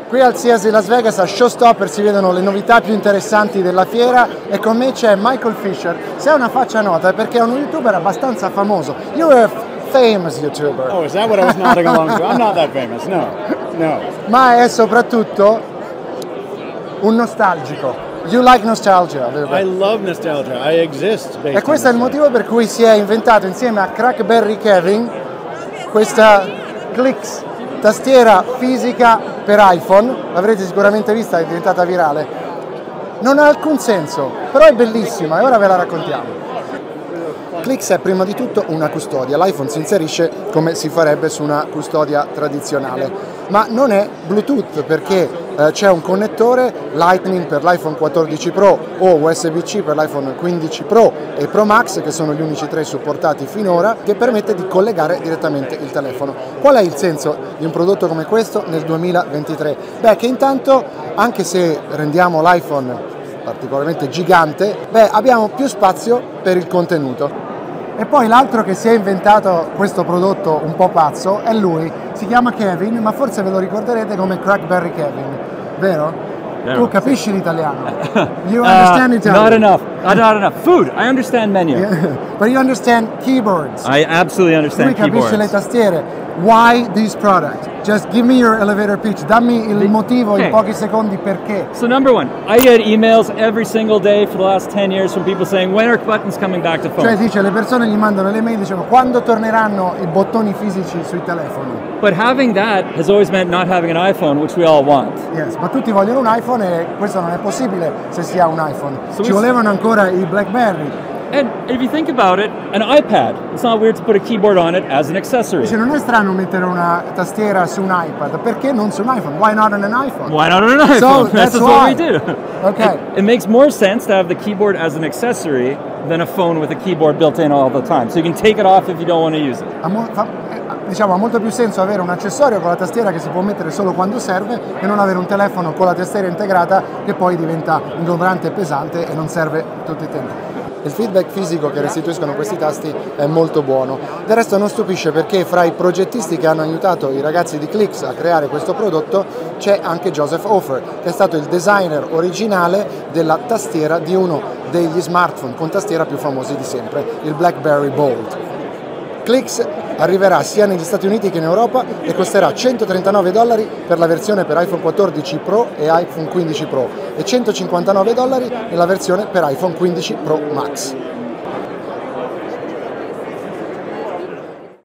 Qui al CES di Las Vegas a Showstopper si vedono le novità più interessanti della fiera e con me c'è Michael Fisher. Se ha una faccia nota è perché è uno youtuber abbastanza famoso. You're a famous YouTuber. Oh, is that what I was nodding along to? I'm not that famous, no. Ma è soprattutto un nostalgico. You like nostalgia? I love nostalgia. I exist based E questo è il motivo per cui si è inventato insieme a Crackberry Kevin questa Clix, tastiera fisica per iPhone. L'avrete sicuramente vista, è diventata virale. Non ha alcun senso, però è bellissima e ora ve la raccontiamo. Clix è prima di tutto una custodia, l'iPhone si inserisce come si farebbe su una custodia tradizionale, ma non è Bluetooth perché c'è un connettore Lightning per l'iPhone 14 Pro o USB-C per l'iPhone 15 Pro e Pro Max, che sono gli unici tre supportati finora, che permette di collegare direttamente il telefono. Qual è il senso di un prodotto come questo nel 2023? Beh, che intanto, anche se rendiamo l'iPhone particolarmente gigante, abbiamo più spazio per il contenuto. E poi l'altro che si è inventato questo prodotto un po' pazzo è lui, si chiama Kevin, ma forse ve lo ricorderete come Crackberry Kevin, vero? Tu capisci l'italiano? You understand Italian? Not enough. Food, I understand menu. Yeah. But you understand keyboards. I absolutely understand Lui capisce le tastiere. Why this product? Just give me your elevator pitch. Dammi il motivo in pochi secondi perché. So number one, I get emails every single day for the last 10 years from people saying, when are buttons coming back to phone? Cioè dice, le persone gli mandano le mail e dicono quando torneranno i bottoni fisici sui telefoni. But having that has always meant not having an iPhone, which we all want. Yes, ma tutti vogliono un iPhone e questo non è possibile se si ha un iPhone. So ci volevano ancora i BlackBerry. And if you think about it, an iPad, it's not weird to put a keyboard on it as an accessory. Dice, non è strano mettere una tastiera su un iPad, perché non su un iPhone? Why not on an iPhone? Why not on an iPhone? So that's what why. we do. Okay. It makes more sense to have the keyboard as an accessory than a phone with a keyboard built in all the time. So you can take it off if you don't want to use it. Diciamo, ha molto più senso avere un accessorio con la tastiera che si può mettere solo quando serve che non avere un telefono con la tastiera integrata che poi diventa ingombrante e pesante e non serve tutto il tempo. Il feedback fisico che restituiscono questi tasti è molto buono. Del resto non stupisce perché fra i progettisti che hanno aiutato i ragazzi di Clix a creare questo prodotto c'è anche Joseph Hofer, che è stato il designer originale della tastiera di uno degli smartphone con tastiera più famosi di sempre, il BlackBerry Bold. Clix arriverà sia negli Stati Uniti che in Europa e costerà $139 per la versione per iPhone 14 Pro e iPhone 15 Pro e $159 nella versione per iPhone 15 Pro Max.